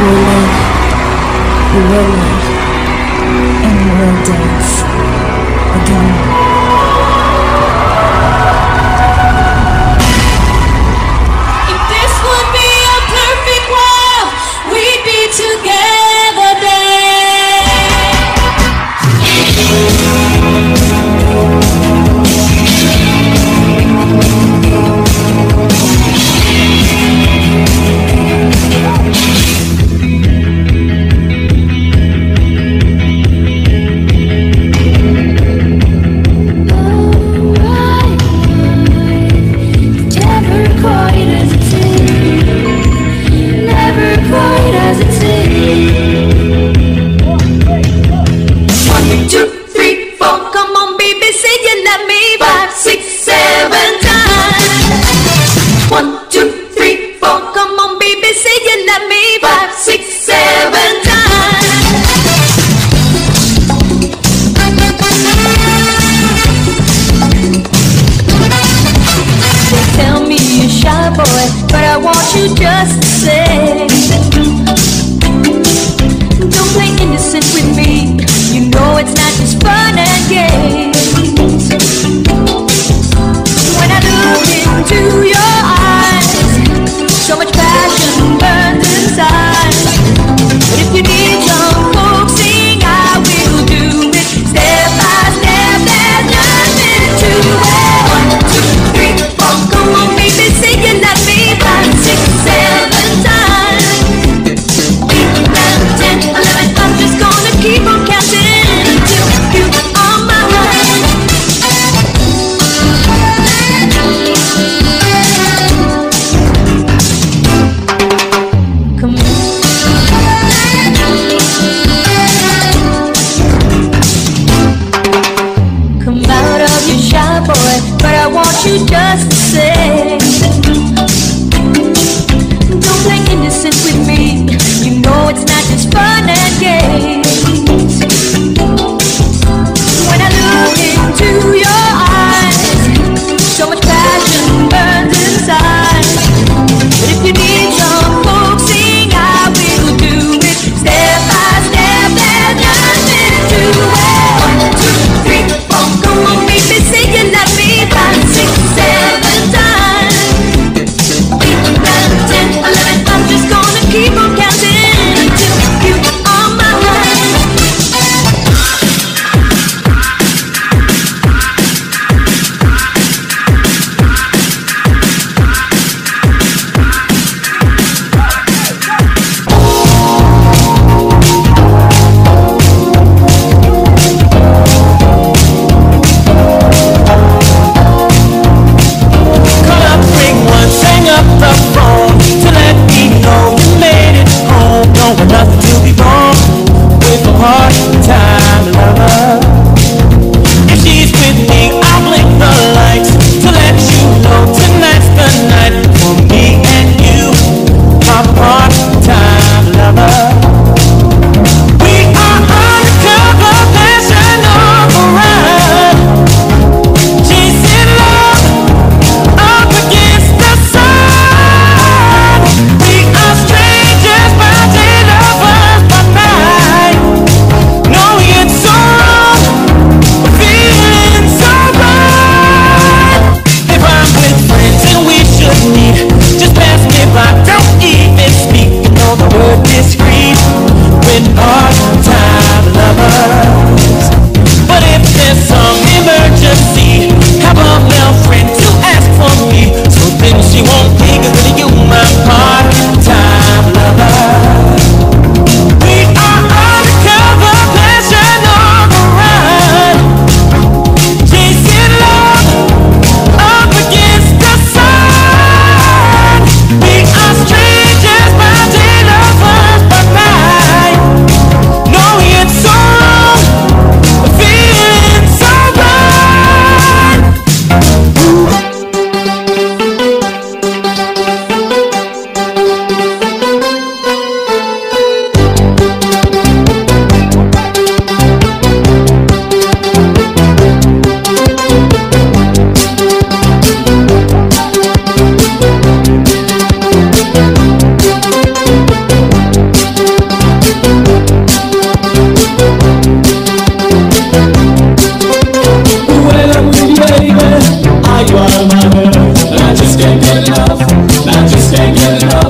We'll live, we will live, and we will dance again.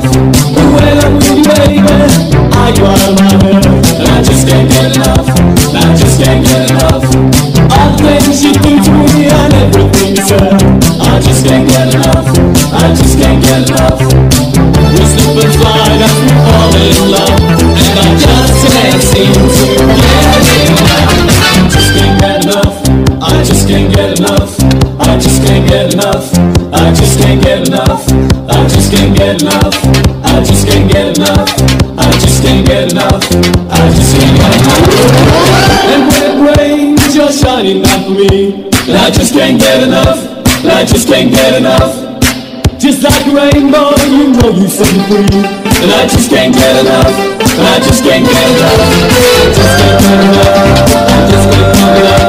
enough. When I'm with you, baby, you are my head, and I just can't get enough. I just can't get enough. All the things you do to me and everything you say, I just can't get enough. I just can't get enough. We slip and slide as we fall in love, and I just can't seem to get enough. I just can't get enough. I just can't get enough. I just can't get enough. I just can't get enough. I just can't get enough. I just can't get enough. I just can't get enough. I just can't get enough. And when it rains, you're shining out for me, and I just can't get enough. And I just can't get enough. Just like a rainbow, you know you set me free, and I just can't get enough. And I just can't get enough. I just can't get enough. I just can't get enough.